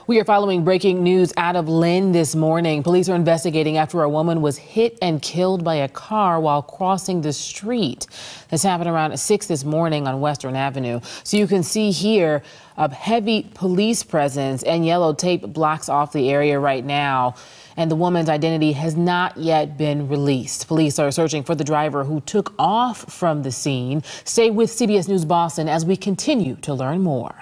We are following breaking news out of Lynn this morning. Police are investigating after a woman was hit and killed by a car while crossing the street. This happened around 6 this morning on Western Avenue. So you can see here a heavy police presence and yellow tape blocks off the area right now. And the woman's identity has not yet been released. Police are searching for the driver who took off from the scene. Stay with CBS News Boston as we continue to learn more.